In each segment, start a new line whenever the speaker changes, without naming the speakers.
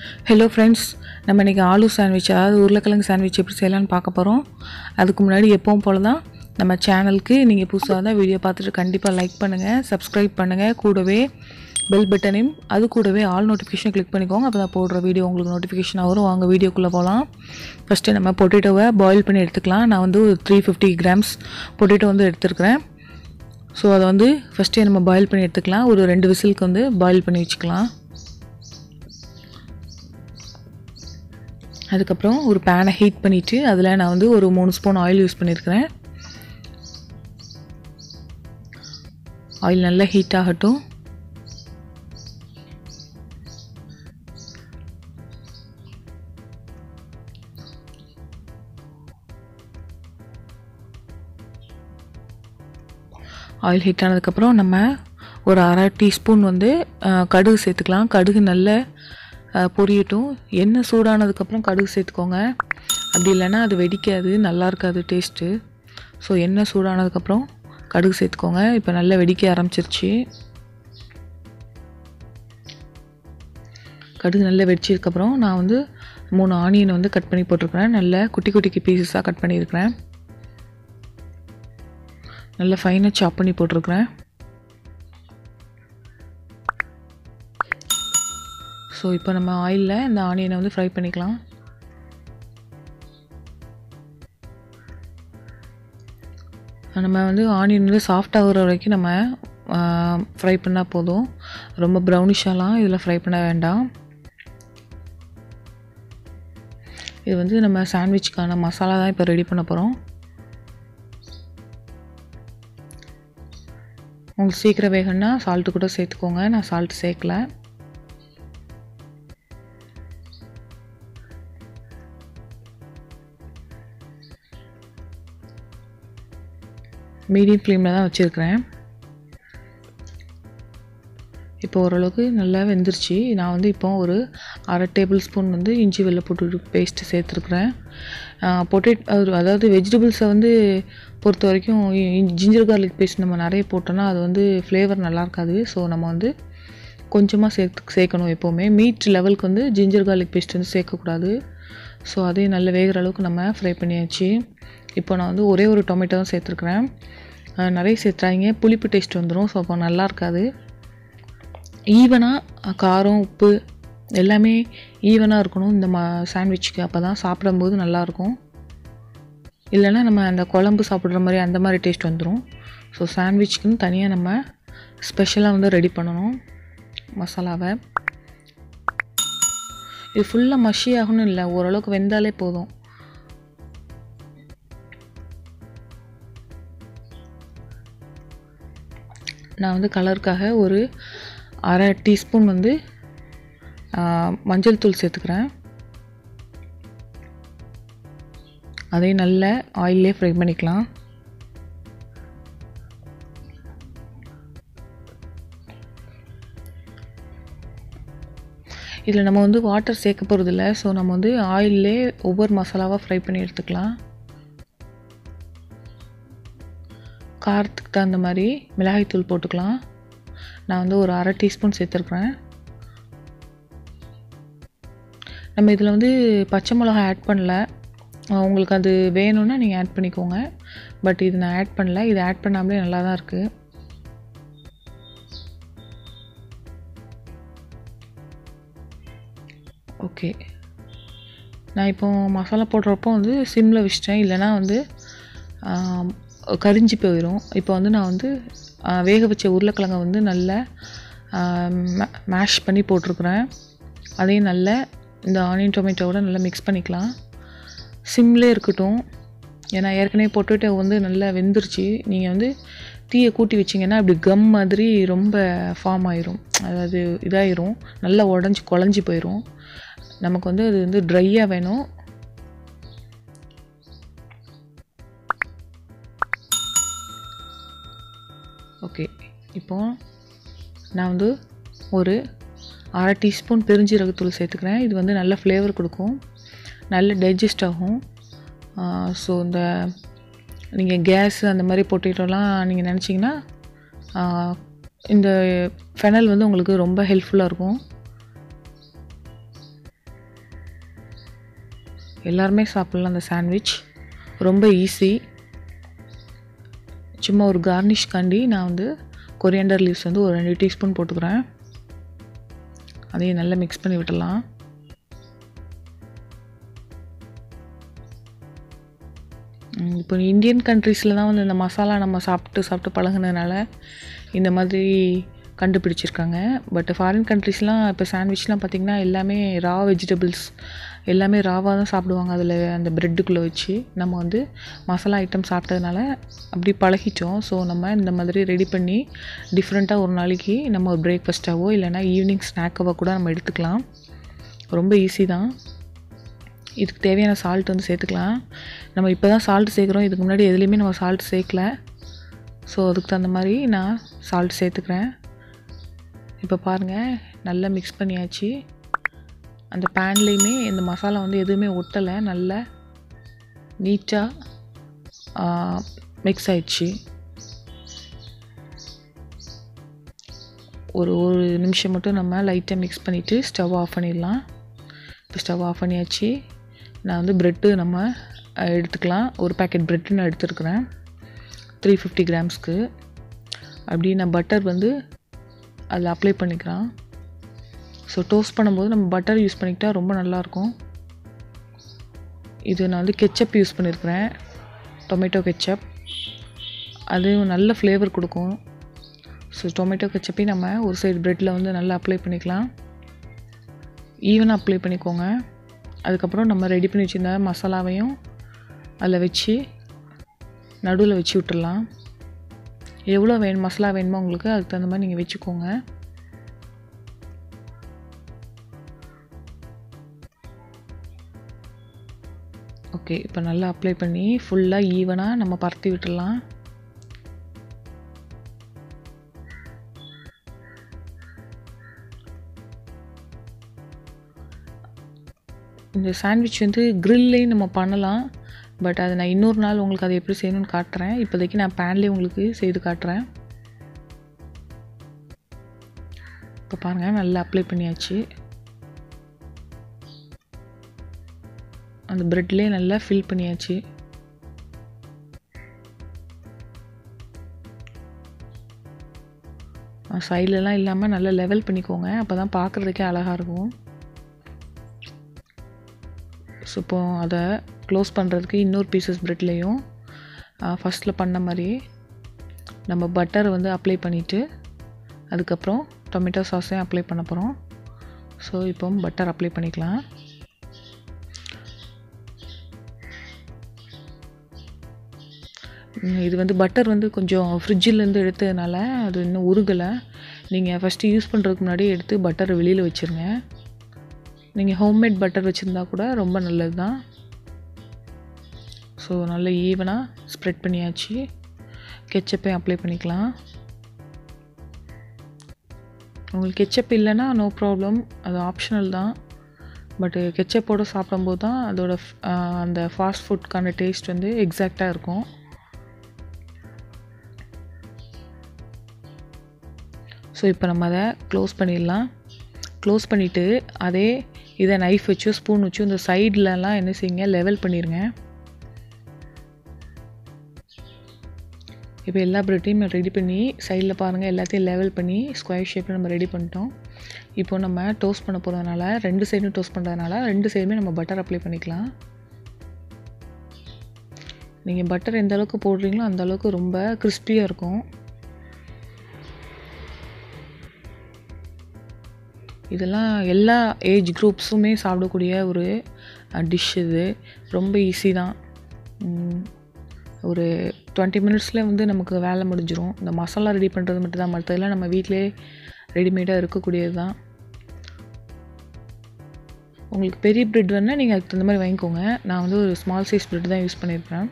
Hello friends, நம்ம இன்றைக்கி aloo sandwich, அதாவது உருளைக்கிழங்கு சாண்ட்விச் எப்படி செய்யலான்னு பார்க்க போகிறோம். அதுக்கு முன்னாடி எப்பவும் போல தான் நம்ம சேனலுக்கு நீங்கள் புதுசாக தான் வீடியோ பார்த்துட்டு கண்டிப்பாக லைக் பண்ணுங்கள், சப்ஸ்கிரைப் பண்ணுங்கள், கூடவே பெல் பட்டனையும் அது கூடவே ஆல் நோட்டிஃபிகேஷன் கிளிக் பண்ணிக்கோங்க. அப்போ தான் போடுற வீடியோ உங்களுக்கு நோட்டிஃபிகேஷன் வரும். வாங்க வீடியோக்குள்ளே போகலாம். ஃபஸ்ட்டு நம்ம பொட்டேட்டோவை பாயில் பண்ணி எடுத்துக்கலாம். நான் வந்து ஒரு 350 கிராம்ஸ் பொட்டேட்டோ வந்து எடுத்துருக்கிறேன். ஸோ அதை வந்து ஃபஸ்ட்டே நம்ம பாயில் பண்ணி எடுத்துக்கலாம். ஒரு 2 விசிலுக்கு வந்து பாயில் பண்ணி வச்சுக்கலாம். அதுக்கப்புறம் ஒரு பேனை ஹீட் பண்ணிவிட்டு அதில் நான் வந்து ஒரு 3 ஸ்பூன் ஆயில் யூஸ் பண்ணியிருக்கிறேன். ஆயில் நல்லா ஹீட் ஆகட்டும். ஆயில் ஹீட் ஆனதுக்கப்புறம் நம்ம ஒரு 1/2 டீஸ்பூன் வந்து கடுகு சேர்த்துக்கலாம். கடுகு நல்ல பொரியட்டும். எண்ணெய் சூடானதுக்கப்புறம் கடுகு சேர்த்துக்கோங்க. அப்படி இல்லைன்னா அது வெடிக்காது, நல்லா இருக்காது டேஸ்ட்டு. ஸோ எண்ணெய் சூடானதுக்கப்புறம் கடுகு சேர்த்துக்கோங்க. இப்போ நல்லா வெடிக்க ஆரம்பிச்சிருச்சு. கடுகு நல்லா வெடிச்சதுக்கப்புறம் நான் வந்து 3 ஆனியன் வந்து கட் பண்ணி போட்டிருக்கிறேன். நல்லா குட்டி குட்டி பீசஸாக கட் பண்ணியிருக்கிறேன். நல்லா ஃபைனாக சாப் பண்ணி போட்டிருக்கிறேன். ஸோ இப்போ நம்ம ஆயிலில் இந்த ஆனியனை வந்து ஃப்ரை பண்ணிக்கலாம். நம்ம வந்து ஆனியன் வந்து சாஃப்ட் ஆகிற வரைக்கும் நம்ம ஃப்ரை பண்ணால் போதும். ரொம்ப ப்ரௌனிஷாலாம் இதில் ஃப்ரை பண்ண வேண்டாம். இது வந்து நம்ம சாண்ட்விச்சுக்கான மசாலா தான் இப்போ ரெடி பண்ண போகிறோம். உங்களுக்கு சீக்கிரம் வேகணும்னா சால்ட்டு கூட சேர்த்துக்கோங்க. நான் சால்ட்டு சேர்க்கல. மீடியம் ஃப்ளேமில் தான் வச்சுருக்கிறேன். இப்போ ஓரளவுக்கு நல்லா வெந்துருச்சு. நான் வந்து இப்போ ஒரு 1/2 டேபிள் ஸ்பூன் வந்து இஞ்சி வெள்ளைப்பூண்டு பேஸ்ட்டு சேர்த்துருக்குறேன். அதாவது வெஜிடபிள்ஸை வந்து பொறுத்த வரைக்கும் ஜிஞ்சர் கார்லிக் பேஸ்ட் நம்ம நிறைய போட்டோன்னா அது வந்து ஃப்ளேவர் நல்லா இருக்காது. ஸோ நம்ம வந்து கொஞ்சமாக சேர்க்கணும். எப்போவுமே மீட் லெவலுக்கு வந்து ஜிஞ்சர் கார்லிக் பேஸ்ட் வந்து சேர்க்கக்கூடாது. ஸோ அதையும் நல்லா வேகிற அளவுக்கு நம்ம ஃப்ரை பண்ணியாச்சு. இப்போ நான் வந்து ஒரே ஒரு டொமேட்டோ தான் சேர்த்துருக்குறேன். நிறைய சேர்த்துறாங்க, புளிப்பு டேஸ்ட் வந்துடும். ஸோ அப்போ நல்லா இருக்காது. ஈவனாக காரம் உப்பு எல்லாமே ஈவனாக இருக்கணும் இந்த சாண்ட்விச்சுக்கு. அப்போ தான் சாப்பிடும்போது நல்லாயிருக்கும். இல்லைன்னா நம்ம அந்த குழம்பு சாப்பிட்ற மாதிரி அந்த மாதிரி டேஸ்ட் வந்துடும். ஸோ சாண்ட்விச்சுக்குன்னு தனியாக நம்ம ஸ்பெஷலாக வந்து ரெடி பண்ணணும் மசாலாவை. இது ஃபுல்லாக மஷி ஆகணும் இல்லை, ஓரளவுக்கு வெந்தாலே போதும். நான் வந்து கலருக்காக ஒரு 1/2 டீஸ்பூன் வந்து மஞ்சள் தூள் சேர்த்துக்கிறேன். அதையும் நல்ல ஆயிலே ஃப்ரை பண்ணிக்கலாம். இதில் நம்ம வந்து வாட்டர் சேர்க்க போகிறதில்ல. ஸோ நம்ம வந்து ஆயிலே ஒவ்வொரு மசாலாவாக ஃப்ரை பண்ணி எடுத்துக்கலாம். காரத்துக்கு தகுந்த மாதிரி மிளகாய்த்தூள் போட்டுக்கலாம். நான் வந்து ஒரு 1/2 டீஸ்பூன் சேர்த்துருக்குறேன். நம்ம இதில் வந்து பச்சை மிளகாய் ஆட் பண்ணல. உங்களுக்கு அது வேணும்னா நீங்கள் ஆட் பண்ணிக்கோங்க. பட் இது நான் ஆட் பண்ணல. இது ஆட் பண்ணாமலே நல்லா தான் இருக்குது. ஓகே, நான் இப்போ மசாலா போடுறப்போ வந்து சிம்மில் வச்சிட்டேன். இல்லைனா வந்து கரிஞ்சி போயிடும். இப்போ வந்து நான் வந்து வேக வச்ச உருளைக்கிழங்கை வந்து நல்லா மேஷ் பண்ணி போட்டிருக்குறேன். அதையும் நல்லா இந்த ஆனியன் டொமேட்டோவோட நல்லா மிக்ஸ் பண்ணிக்கலாம். சிம்லேயே இருக்கட்டும். ஏன்னா ஏற்கனவே பொட்டேட்டோ வந்து நல்லா வெந்துருச்சு. நீங்கள் வந்து தீயை கூட்டி வச்சிங்கன்னா அப்படி கம் மாதிரி ரொம்ப ஃபார்ம் ஆயிரும். அதாவது இதாயிரும், நல்லா குழஞ்சி போயிடும். நமக்கு வந்து அது வந்து ட்ரையாக வேணும். ஓகே, இப்போது நான் வந்து ஒரு 1/2 டீஸ்பூன் பெருஞ்சீரகத்தூள் சேர்த்துக்கிறேன். இது வந்து நல்ல ஃப்ளேவர் கொடுக்கும், நல்ல டைஜஸ்ட் ஆகும். ஸோ இந்த நீங்கள் கேஸ் அந்த மாதிரி பொட்டேட்டோலாம் நீங்கள் நினச்சிங்கன்னா இந்த ஃபெனல் வந்து உங்களுக்கு ரொம்ப ஹெல்ப்ஃபுல்லாக இருக்கும். எல்லாருமே சாப்பிட்லாம் அந்த சாண்ட்விச். ரொம்ப ஈஸி. சும்மா ஒரு கார்னிஷ்காண்டி நான் வந்து கொரியாண்டர் லீவ்ஸ் வந்து ஒரு 2 டீஸ்பூன் போட்டுக்கிறேன். அதையும் நல்லா மிக்ஸ் பண்ணி விட்டுடலாம். இப்போ இந்தியன் கண்ட்ரீஸில் தான் வந்து இந்த மசாலா நம்ம சாப்பிட்டு பழகுனதுனால இந்த மாதிரி கண்டுபிடிச்சிருக்காங்க. பட் ஃபாரின் கண்ட்ரீஸ்லாம் இப்போ சாண்ட்விச்லாம் பார்த்திங்கன்னா எல்லாமே ரா வெஜிடபிள்ஸ் எல்லாமே ராவாக தான் சாப்பிடுவாங்க. அதில் அந்த ப்ரெட்டுக்குள்ளே வச்சு நம்ம வந்து மசாலா ஐட்டம் சாப்பிட்டதுனால அப்படி பழகிட்டோம். ஸோ நம்ம இந்த மாதிரி ரெடி பண்ணி டிஃப்ரெண்ட்டாக ஒரு நாளைக்கு நம்ம ஒரு பிரேக்ஃபாஸ்ட்டாவோ இல்லைனா ஈவினிங் ஸ்நாக்காவோ கூட நம்ம எடுத்துக்கலாம். ரொம்ப ஈஸி தான். இதுக்கு தேவையான சால்ட் வந்து சேர்த்துக்கலாம். நம்ம இப்போ தான் சால்ட் சேர்க்குறோம். இதுக்கு முன்னாடி எதுலேயுமே நம்ம சால்ட் சேர்க்கல. ஸோ அதுக்கு தகுந்த மாதிரி நான் சால்ட் சேர்த்துக்கிறேன். இப்போ பாருங்கள், நல்லா மிக்ஸ் பண்ணியாச்சு. அந்த பேன்லேயுமே இந்த மசாலா வந்து எதுவுமே ஒட்டலை. நல்லா நீட்டாக மிக்ஸ் ஆயிடுச்சு. ஒரு நிமிஷம் மட்டும் நம்ம லைட்டாக மிக்ஸ் பண்ணிவிட்டு ஸ்டவ் ஆஃப் பண்ணிடலாம். இப்போ ஸ்டவ் ஆஃப் பண்ணியாச்சு. நான் வந்து ப்ரெட்டு நம்ம எடுத்துக்கலாம். ஒரு பேக்கெட் ப்ரெட்டு நான் எடுத்துருக்குறேன் 350 கிராம்ஸ்க்கு. அப்படி நான் பட்டர் வந்து அதில் அப்ளை பண்ணிக்கிறேன். ஸோ டோஸ்ட் பண்ணும்போது நம்ம பட்டர் யூஸ் பண்ணிக்கிட்டால் ரொம்ப நல்லாயிருக்கும். இது நான் வந்து கெச்சப் யூஸ் பண்ணியிருக்கிறேன், டொமேட்டோ கெச்சப். அதுவும் நல்ல ஃப்ளேவர் கொடுக்கும். ஸோ டொமேட்டோ கெச்சப்பையும் நம்ம ஒரு சைடு ப்ரெட்டில் வந்து நல்லா அப்ளை பண்ணிக்கலாம். ஈவனாக அப்ளை பண்ணிக்கோங்க. அதுக்கப்புறம் நம்ம ரெடி பண்ணி வச்சுருந்த மசாலாவையும் அதில் வச்சு நடுவில் வச்சு விட்டுடலாம். எவ்வளோ மசாலா வேணுமோ உங்களுக்கு அதுக்கு தகுந்த மாதிரி நீங்கள் வச்சுக்கோங்க. ஓகே, இப்போ நல்லா அப்ளை பண்ணி ஃபுல்லாக ஈவனாக நம்ம பரத்தி விட்டுடலாம். இந்த சாண்ட்விச் வந்து க்ரில்லையும் நம்ம பண்ணலாம். பட் அது நான் இன்னொரு நாள் உங்களுக்கு அதை எப்படி செய்யணும்னு காட்டுறேன். இப்போதைக்கு நான் பேன்லேயே உங்களுக்கு செய்து காட்டுறேன். இப்போ பாருங்கள், நல்லா அப்ளை பண்ணியாச்சு. அந்த ப்ரெட்லேயே நல்லா ஃபில் பண்ணியாச்சு. சைட்லலாம் இல்லாமல் நல்லா லெவல் பண்ணிக்கோங்க. அப்போ தான் பார்க்குறதுக்கே அழகாக இருக்கும். ஸோ இப்போ அதை க்ளோஸ் பண்ணுறதுக்கு இன்னொரு பீசஸ் ப்ரெட்லேயும் ஃபஸ்ட்டில் பண்ண மாதிரி நம்ம பட்டர் வந்து அப்ளை பண்ணிவிட்டு அதுக்கப்புறம் டொமேட்டோ சாஸையும் அப்ளை பண்ண போகிறோம். ஸோ இப்போ பட்டர் அப்ளை பண்ணிக்கலாம். இது வந்து பட்டர் வந்து கொஞ்சம் ஃப்ரிட்ஜிலேருந்து எடுத்ததுனால அது இன்னும் உருகலை. நீங்கள் ஃபஸ்ட்டு யூஸ் பண்ணுறதுக்கு முன்னாடி எடுத்து பட்டரை வெளியில் வச்சுருங்க. நீங்கள் ஹோம்மேட் பட்டர் வச்சுருந்தா கூட ரொம்ப நல்லது தான். ஸோ நல்லா ஈவனாக ஸ்ப்ரெட் பண்ணியாச்சு. கெச்சப்பையும் அப்ளை பண்ணிக்கலாம். உங்களுக்கு கெச்சப் இல்லைன்னா நோ ப்ராப்ளம், அது ஆப்ஷனல் தான். பட்டு கெச்சப்போடு சாப்பிடும்போது தான் அதோட அந்த ஃபாஸ்ட் ஃபுட்கான டேஸ்ட் வந்து எக்ஸாக்டாக இருக்கும். ஸோ இப்போ நம்ம அதை க்ளோஸ் பண்ணிடலாம். க்ளோஸ் பண்ணிவிட்டு இதை நைஃப் வச்சு ஸ்பூன் வச்சு இந்த சைட்லலாம் என்ன செய்யுங்க, லெவல் பண்ணிடுங்க. இப்போ எல்லா ப்ரெட்டையும் ரெடி பண்ணி சைடில் பாருங்கள், எல்லாத்தையும் லெவல் பண்ணி ஸ்கொயர் ஷேப்பில் நம்ம ரெடி பண்ணிட்டோம். இப்போ நம்ம டோஸ்ட் பண்ண போகிறதுனால 2 சைடும் டோஸ்ட் பண்ணுறதுனால 2 சைடுமே நம்ம பட்டர் அப்ளை பண்ணிக்கலாம். நீங்கள் பட்டர் எந்த அளவுக்கு போடுறீங்களோ அந்த அளவுக்கு ரொம்ப கிறிஸ்பியாக இருக்கும். இதெல்லாம் எல்லா ஏஜ் குரூப்ஸுமே சாப்பிடக்கூடிய ஒரு டிஷ். இது ரொம்ப ஈஸி தான். ஒரு 20 மினிட்ஸில் வந்து நமக்கு வேலை முடிஞ்சிடும். இந்த மசாலா ரெடி பண்ணுறது மட்டும் தான், மற்றதெல்லாம் நம்ம வீட்டிலே ரெடிமேடாக இருக்கக்கூடியது தான். உங்களுக்கு பெரிய ப்ரெட் வேணால் நீங்கள் அதுக்கு தகுந்த மாதிரி வாங்கிக்கோங்க. நான் வந்து ஒரு ஸ்மால் சைஸ் ப்ரெட் தான் யூஸ் பண்ணியிருப்பேன்.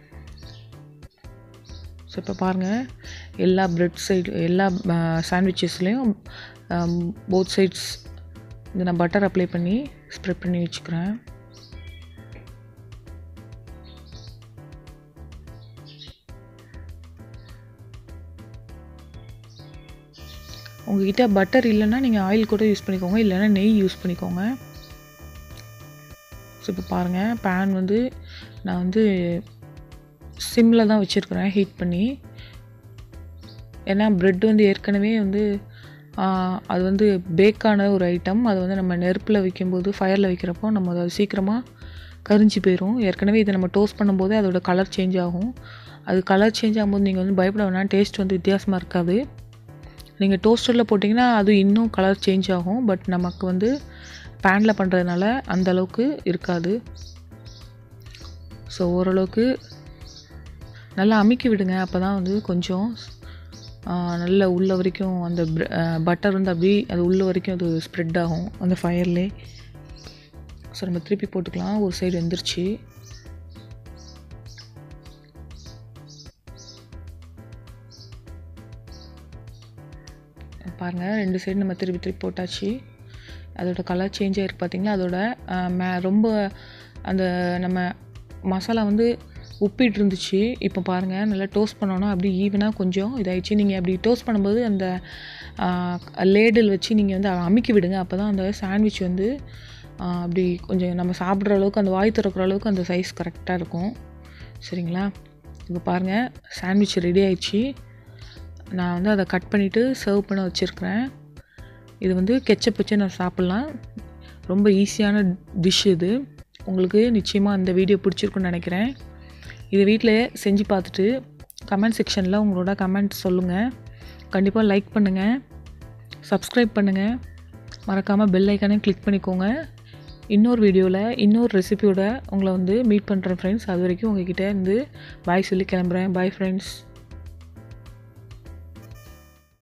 ஸோ இப்போ பாருங்கள், எல்லா எல்லா சாண்ட்விச்சஸ்லேயும் போத் சைட்ஸ் இந்த நான் பட்டர் அப்ளை பண்ணி ஸ்ப்ரெட் பண்ணி வச்சுக்கிறேன். உங்கள்கிட்ட பட்டர் இல்லைன்னா நீங்கள் ஆயில் கூட யூஸ் பண்ணிக்கோங்க, இல்லைன்னா நெய் யூஸ் பண்ணிக்கோங்க. ஸோ இப்போ பாருங்கள் பேன் வந்து நான் வந்து சிம்மில் தான் வச்சுருக்குறேன் ஹீட் பண்ணி. ஏன்னா ப்ரெட் வந்து ஏற்கனவே வந்து அது வந்து பேக்கான ஒரு ஐட்டம். அது வந்து நம்ம நெருப்பில் வைக்கும்போது ஃபயரில் வைக்கிறப்போ நம்ம அது சீக்கிரமாக கரிஞ்சு போயிடும். ஏற்கனவே இதை நம்ம டோஸ்ட் பண்ணும்போது அதோட கலர் சேஞ்ச் ஆகும். அது கலர் சேஞ்ச் ஆகும்போது நீங்கள் வந்து பயப்பட வேணாம், டேஸ்ட் வந்து வித்தியாசமாக இருக்காது. நீங்கள் டோஸ்டரில் போட்டிங்கன்னா அது இன்னும் கலர் சேஞ்ச் ஆகும். பட் நமக்கு வந்து பேனில் பண்ணுறதுனால அந்தளவுக்கு இருக்காது. ஸோ ஓரளவுக்கு நல்லா அமுக்கி விடுங்க. அப்போ தான் வந்து கொஞ்சம் நல்ல உள்ள வரைக்கும் அந்த பட்டர் வந்து அப்படியே அது உள்ள வரைக்கும் அது ஸ்ப்ரெட் ஆகும் அந்த ஃபயர்லே. ஸோ நம்ம திருப்பி போட்டுக்கலாம். ஒரு சைடு வெந்துருச்சு. பாருங்கள், 2 சைடு நம்ம திருப்பி போட்டாச்சு. அதோட கலர் சேஞ்ச் ஆகிருக்கு பார்த்தீங்களா. அதோட ரொம்ப அந்த நம்ம மசாலா வந்து உப்பிட்டு இருந்துச்சு. இப்போ பாருங்கள், நல்லா டோஸ்ட் பண்ணோன்னா அப்படி ஈவனாக கொஞ்சம் இதாகிடுச்சு. நீங்கள் அப்படி டோஸ்ட் பண்ணும்போது அந்த லேடில் வச்சு நீங்கள் வந்து அமுக்கி விடுங்க. அப்போ தான் அந்த சாண்ட்விச் வந்து அப்படி கொஞ்சம் நம்ம சாப்பிட்ற அளவுக்கு அந்த வாய் திறக்கிற அளவுக்கு அந்த சைஸ் கரெக்டாக இருக்கும். சரிங்களா? இப்போ பாருங்கள், சாண்ட்விச் ரெடி ஆயிடுச்சு. நான் வந்து அதை கட் பண்ணிவிட்டு சர்வ் பண்ண வச்சுருக்கிறேன். இது வந்து கெச்சப் வச்சு நான் சாப்பிட்லாம். ரொம்ப ஈஸியான டிஷ் இது. உங்களுக்கு நிச்சயமாக இந்த வீடியோ பிடிச்சிருக்குன்னு நினைக்கிறேன். இது வீட்டில் செஞ்சு பார்த்துட்டு கமெண்ட் செக்ஷனில் உங்களோட கமெண்ட் சொல்லுங்கள். கண்டிப்பாக லைக் பண்ணுங்கள், சப்ஸ்கிரைப் பண்ணுங்கள், மறக்காமல் பெல் ஐக்கானையும் கிளிக் பண்ணிக்கோங்க. இன்னொரு வீடியோவில் இன்னொரு ரெசிபியோட உங்களை வந்து மீட் பண்ணுறேன் ஃப்ரெண்ட்ஸ். அது வரைக்கும் உங்கள்கிட்ட இருந்து பாய் சொல்லி கிளம்புறேன். Bye friends.